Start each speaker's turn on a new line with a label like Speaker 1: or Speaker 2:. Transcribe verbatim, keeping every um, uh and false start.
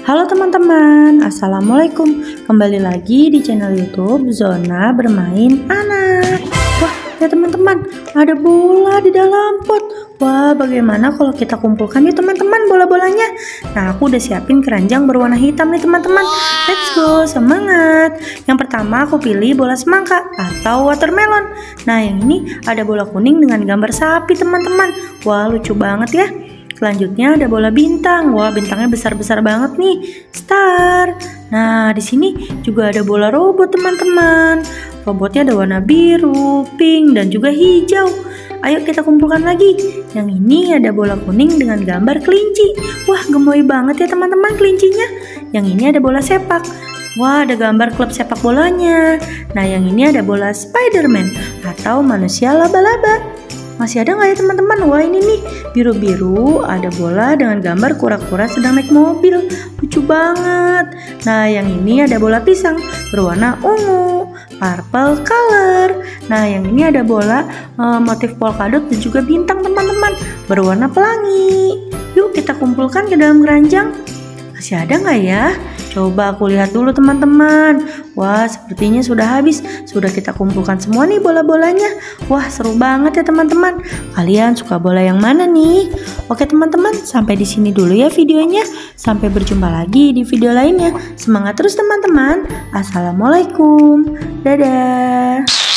Speaker 1: Halo teman-teman, assalamualaikum. Kembali lagi di channel YouTube Zona Bermain Anak. Wah, ya teman-teman, ada bola di dalam pot. Wah, bagaimana kalau kita kumpulkan yuk teman-teman bola-bolanya? Nah, aku udah siapin keranjang berwarna hitam nih teman-teman. Let's go, semangat. Yang pertama aku pilih bola semangka atau watermelon. Nah, yang ini ada bola kuning dengan gambar sapi teman-teman. Wah, lucu banget ya. Selanjutnya ada bola bintang. Wah, bintangnya besar-besar banget nih. Star. Nah, di sini juga ada bola robot, teman-teman. Robotnya ada warna biru, pink, dan juga hijau. Ayo kita kumpulkan lagi. Yang ini ada bola kuning dengan gambar kelinci. Wah, gemoy banget ya, teman-teman, kelincinya. Yang ini ada bola sepak. Wah, ada gambar klub sepak bolanya. Nah, yang ini ada bola Spiderman atau manusia laba-laba. Masih ada nggak ya teman-teman? Wah, ini nih biru-biru, ada bola dengan gambar kura-kura sedang naik mobil. Lucu banget. Nah, yang ini ada bola pisang berwarna ungu, purple color. Nah, yang ini ada bola uh, motif polkadot dan juga bintang teman-teman, berwarna pelangi. Yuk kita kumpulkan ke dalam keranjang. Masih ada nggak ya? Coba aku lihat dulu teman-teman. Wah, sepertinya sudah habis. Sudah kita kumpulkan semua nih bola-bolanya. Wah, seru banget ya teman-teman. Kalian suka bola yang mana nih? Oke teman-teman, sampai di sini dulu ya videonya. Sampai berjumpa lagi di video lainnya. Semangat terus teman-teman. Assalamualaikum. Dadah.